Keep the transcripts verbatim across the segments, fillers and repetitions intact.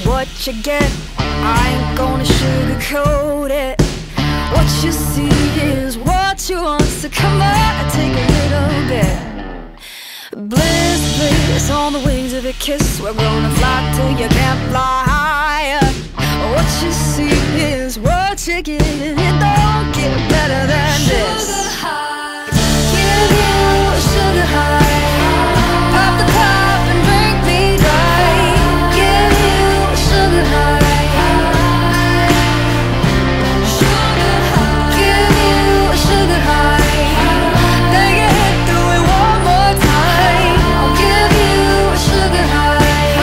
what you get. I ain't gonna sugarcoat it. What you see is what you want, so come on, take a little bit. Bliss, bliss, on the wings of a kiss. We're gonna fly till you can't fly higher. What you see is what you get, and it don't get better than this. Sugar high, give you a sugar high. Pop the top and drink me dry. Give you a sugar high. Sugar high, give you a sugar high. Take a hit, do it one more time. I'll give you a sugar high.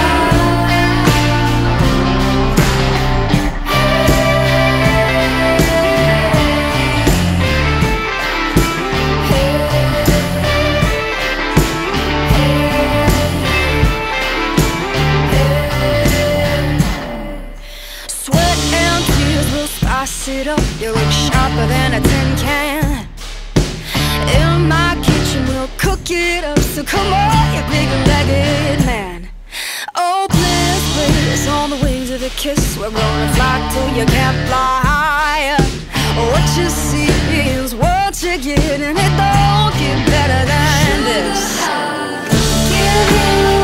Spice it up, you look sharper than a tin can. In my kitchen we'll cook it up, so come on, you big-legged man. Oh, bliss, bliss, on the wings of a kiss. We're gonna fly till you can't fly higher. What you see is what you get, and it don't get better than this. Give you